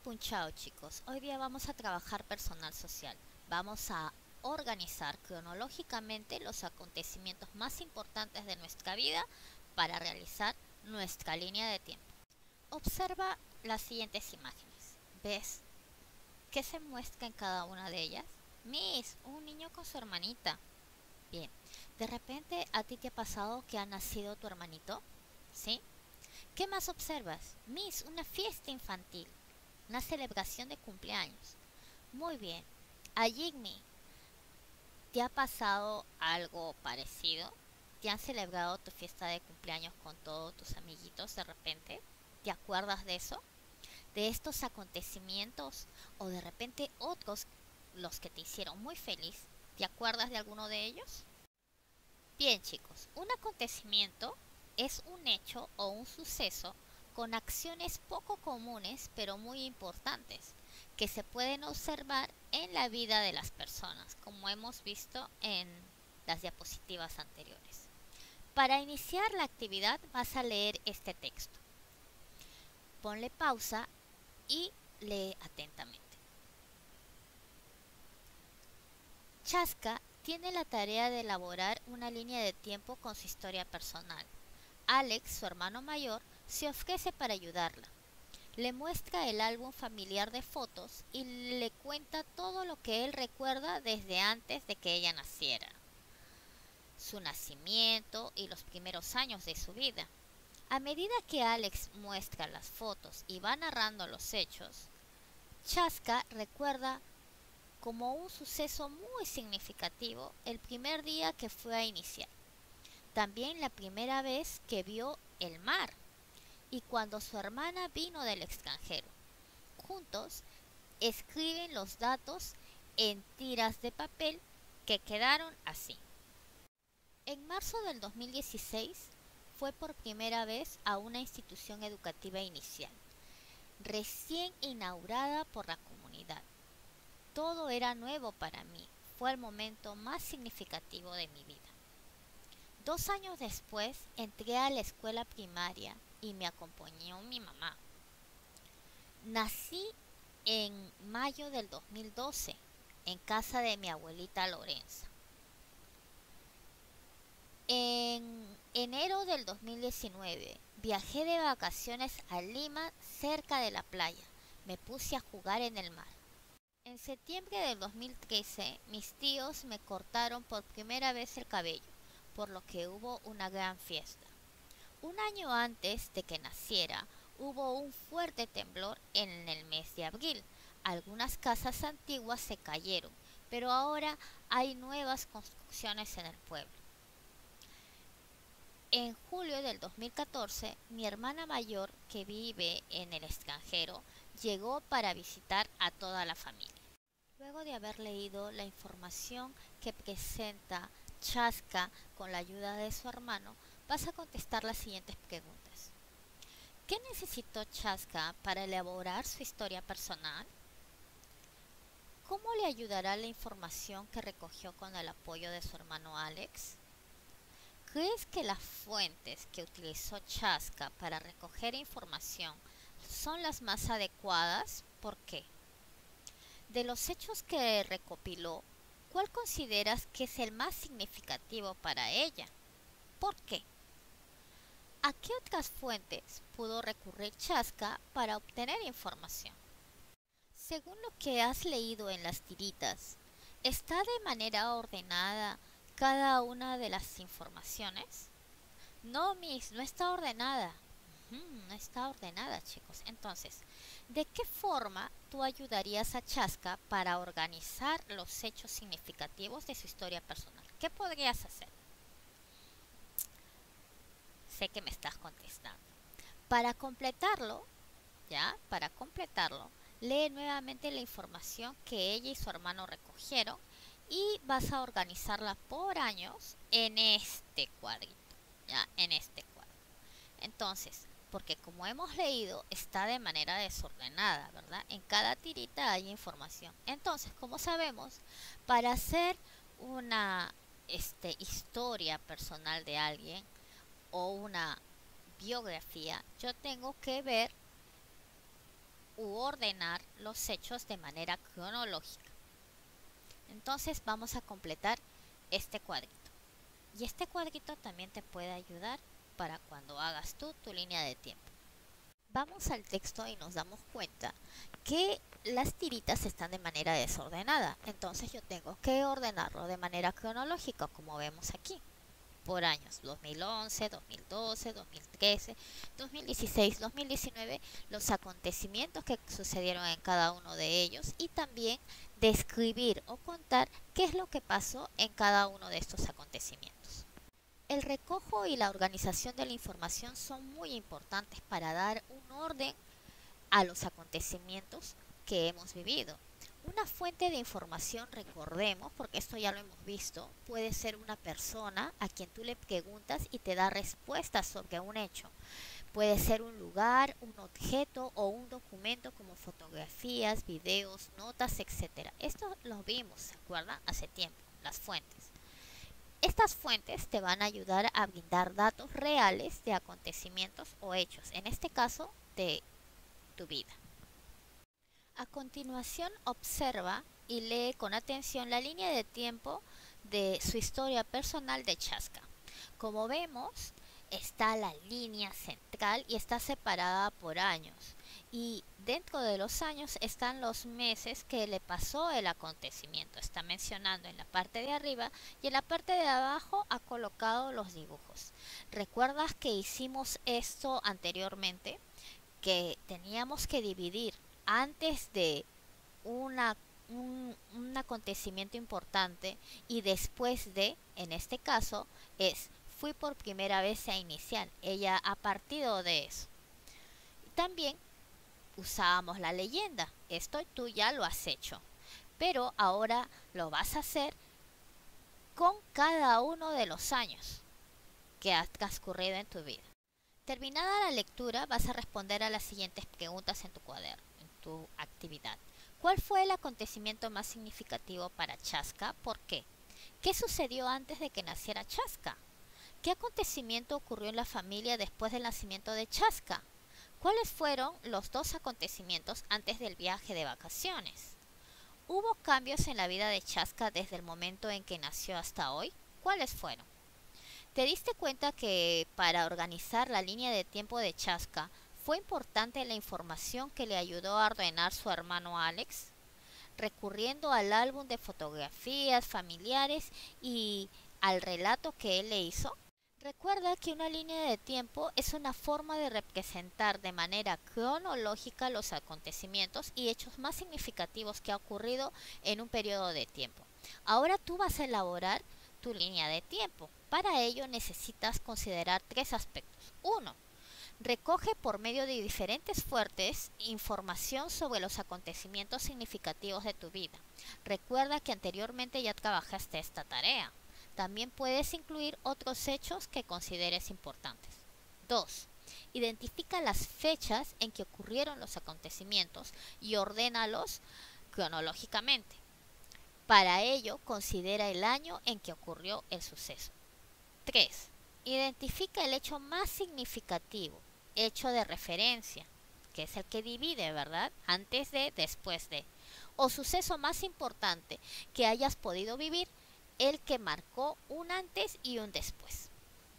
Punchao, chicos. Hoy día vamos a trabajar personal social. Vamos a organizar cronológicamente los acontecimientos más importantes de nuestra vida para realizar nuestra línea de tiempo. Observa las siguientes imágenes. ¿Ves qué se muestra en cada una de ellas? Miss, un niño con su hermanita. Bien, de repente a ti te ha pasado que ha nacido tu hermanito, ¿sí? ¿Qué más observas? Miss, una fiesta infantil, una celebración de cumpleaños. Muy bien. A Jigme, ¿te ha pasado algo parecido? ¿Te han celebrado tu fiesta de cumpleaños con todos tus amiguitos de repente? ¿Te acuerdas de eso? ¿De estos acontecimientos? ¿O de repente otros, los que te hicieron muy feliz? ¿Te acuerdas de alguno de ellos? Bien, chicos, un acontecimiento es un hecho o un suceso con acciones poco comunes pero muy importantes que se pueden observar en la vida de las personas, como hemos visto en las diapositivas anteriores. Para iniciar la actividad vas a leer este texto. Ponle pausa y lee atentamente. Chaska tiene la tarea de elaborar una línea de tiempo con su historia personal. Alex, su hermano mayor, se ofrece para ayudarla. Le muestra el álbum familiar de fotos y le cuenta todo lo que él recuerda desde antes de que ella naciera, su nacimiento y los primeros años de su vida. A medida que Alex muestra las fotos y va narrando los hechos, Chaska recuerda como un suceso muy significativo el primer día que fue a iniciar. También la primera vez que vio el mar y cuando su hermana vino del extranjero. Juntos escriben los datos en tiras de papel que quedaron así. En marzo del 2016 fue por primera vez a una institución educativa inicial, recién inaugurada por la comunidad. Todo era nuevo para mí, fue el momento más significativo de mi vida. 2 años después entré a la escuela primaria y me acompañó mi mamá. Nací en mayo del 2012 en casa de mi abuelita Lorenza. En enero del 2019 viajé de vacaciones a Lima cerca de la playa. Me puse a jugar en el mar. En septiembre del 2013 mis tíos me cortaron por primera vez el cabello, por lo que hubo una gran fiesta. Un año antes de que naciera, hubo un fuerte temblor en el mes de abril. Algunas casas antiguas se cayeron, pero ahora hay nuevas construcciones en el pueblo. En julio del 2014, mi hermana mayor, que vive en el extranjero, llegó para visitar a toda la familia. Luego de haber leído la información que presenta Chaska con la ayuda de su hermano, vas a contestar las siguientes preguntas. ¿Qué necesitó Chaska para elaborar su historia personal? ¿Cómo le ayudará la información que recogió con el apoyo de su hermano Alex? ¿Crees que las fuentes que utilizó Chaska para recoger información son las más adecuadas? ¿Por qué? De los hechos que recopiló, ¿cuál consideras que es el más significativo para ella? ¿Por qué? ¿A qué otras fuentes pudo recurrir Chaska para obtener información? Según lo que has leído en las tiritas, ¿está de manera ordenada cada una de las informaciones? No, Miss, no está ordenada. No está ordenada, chicos. Entonces, ¿de qué forma tú ayudarías a Chaska para organizar los hechos significativos de su historia personal? ¿Qué podrías hacer? Sé que me estás contestando. Para completarlo, para completarlo, lee nuevamente la información que ella y su hermano recogieron y vas a organizarla por años en este cuadrito, en este cuadro. Entonces, porque como hemos leído, está de manera desordenada, ¿verdad? En cada tirita hay información. Entonces, como sabemos, para hacer una historia personal de alguien o una biografía, yo tengo que ver u ordenar los hechos de manera cronológica. Entonces vamos a completar este cuadrito. Y este cuadrito también te puede ayudar para cuando hagas tú tu línea de tiempo. Vamos al texto y nos damos cuenta que las tiritas están de manera desordenada. Entonces yo tengo que ordenarlo de manera cronológica, como vemos aquí, por años: 2011, 2012, 2013, 2016, 2019, los acontecimientos que sucedieron en cada uno de ellos, y también describir o contar qué es lo que pasó en cada uno de estos acontecimientos. El recojo y la organización de la información son muy importantes para dar un orden a los acontecimientos que hemos vivido. Una fuente de información, recordemos, porque esto ya lo hemos visto, puede ser una persona a quien tú le preguntas y te da respuestas sobre un hecho. Puede ser un lugar, un objeto o un documento como fotografías, videos, notas, etc. Esto lo vimos, ¿se acuerdan? Hace tiempo, las fuentes. Estas fuentes te van a ayudar a brindar datos reales de acontecimientos o hechos, en este caso de tu vida. A continuación, observa y lee con atención la línea de tiempo de su historia personal de Chaska. Como vemos, está la línea central y está separada por años. Y dentro de los años están los meses que le pasó el acontecimiento. Está mencionando en la parte de arriba, y en la parte de abajo ha colocado los dibujos. ¿Recuerdas que hicimos esto anteriormente? Que teníamos que dividir antes de un acontecimiento importante y después de, en este caso, es fui por primera vez a iniciar. Ella ha partido de eso. También usábamos la leyenda. Esto tú ya lo has hecho, pero ahora lo vas a hacer con cada uno de los años que has transcurrido en tu vida. Terminada la lectura, vas a responder a las siguientes preguntas en tu cuaderno, en tu actividad. ¿Cuál fue el acontecimiento más significativo para Chaska? ¿Por qué? ¿Qué sucedió antes de que naciera Chaska? ¿Qué acontecimiento ocurrió en la familia después del nacimiento de Chaska? ¿Cuáles fueron los dos acontecimientos antes del viaje de vacaciones? ¿Hubo cambios en la vida de Chaska desde el momento en que nació hasta hoy? ¿Cuáles fueron? ¿Te diste cuenta que para organizar la línea de tiempo de Chaska fue importante la información que le ayudó a ordenar su hermano Alex? Recurriendo al álbum de fotografías familiares y al relato que él le hizo. Recuerda que una línea de tiempo es una forma de representar de manera cronológica los acontecimientos y hechos más significativos que ha ocurrido en un periodo de tiempo. Ahora tú vas a elaborar tu línea de tiempo. Para ello necesitas considerar tres aspectos. 1. Recoge por medio de diferentes fuentes información sobre los acontecimientos significativos de tu vida. Recuerda que anteriormente ya trabajaste esta tarea. También puedes incluir otros hechos que consideres importantes. 2. Identifica las fechas en que ocurrieron los acontecimientos y ordénalos cronológicamente. Para ello, considera el año en que ocurrió el suceso. 3. Identifica el hecho más significativo, hecho de referencia, que es el que divide, ¿verdad? Antes de, después de. O suceso más importante que hayas podido vivir, el que marcó un antes y un después.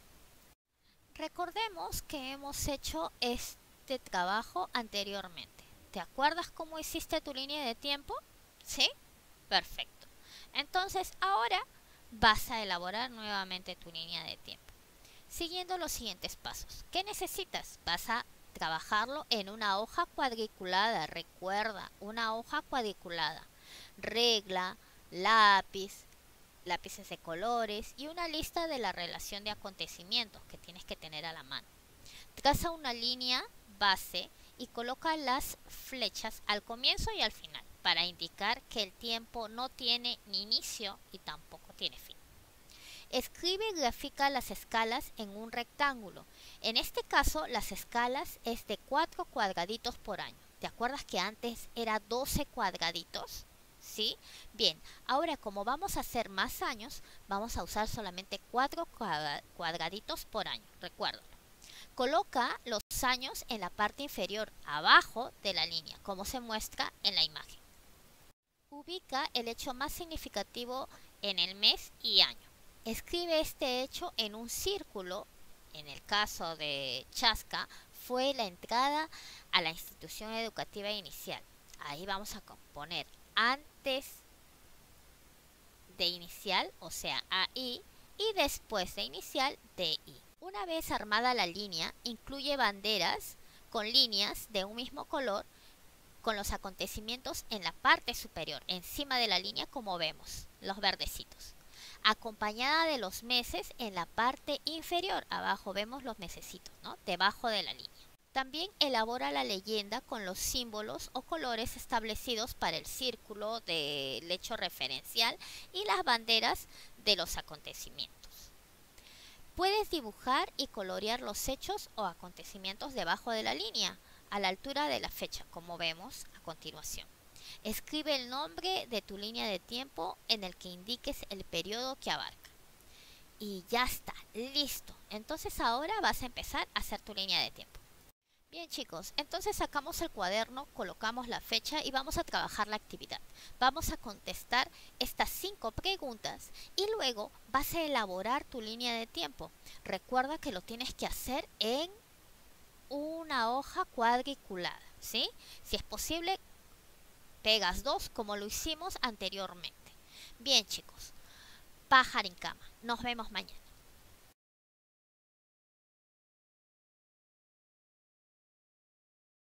Recordemos que hemos hecho este trabajo anteriormente. ¿Te acuerdas cómo hiciste tu línea de tiempo? ¿Sí? Perfecto. Entonces ahora vas a elaborar nuevamente tu línea de tiempo, siguiendo los siguientes pasos. ¿Qué necesitas? Vas a trabajarlo en una hoja cuadriculada. Recuerda, una hoja cuadriculada. Regla, lápices de colores y una lista de la relación de acontecimientos que tienes que tener a la mano. Traza una línea base y coloca las flechas al comienzo y al final para indicar que el tiempo no tiene ni inicio y tampoco tiene fin. Escribe y grafica las escalas en un rectángulo. En este caso, las escalas es de 4 cuadraditos por año. ¿Te acuerdas que antes era 12 cuadraditos? ¿Sí? Bien, ahora como vamos a hacer más años, vamos a usar solamente 4 cuadraditos por año. Recuérdalo. Coloca los los años en la parte inferior abajo de la línea, como se muestra en la imagen. Ubica el hecho más significativo en el mes y año. Escribe este hecho en un círculo. En el caso de Chasca, fue la entrada a la institución educativa inicial. Ahí vamos a poner antes de inicial, o sea, AI, y después de inicial, DI. Una vez armada la línea, incluye banderas con líneas de un mismo color con los acontecimientos en la parte superior, encima de la línea, como vemos, los verdecitos, acompañada de los meses en la parte inferior. Abajo vemos los mesecitos, ¿no?, debajo de la línea. También elabora la leyenda con los símbolos o colores establecidos para el círculo del hecho referencial y las banderas de los acontecimientos. Puedes dibujar y colorear los hechos o acontecimientos debajo de la línea, a la altura de la fecha, como vemos a continuación. Escribe el nombre de tu línea de tiempo en el que indiques el periodo que abarca. Y ya está, listo. Entonces ahora vas a empezar a hacer tu línea de tiempo. Bien, chicos, entonces sacamos el cuaderno, colocamos la fecha y vamos a trabajar la actividad. Vamos a contestar estas 5 preguntas y luego vas a elaborar tu línea de tiempo. Recuerda que lo tienes que hacer en una hoja cuadriculada, ¿sí? Si es posible, pegas 2 como lo hicimos anteriormente. Bien, chicos, pájaro en cama. Nos vemos mañana.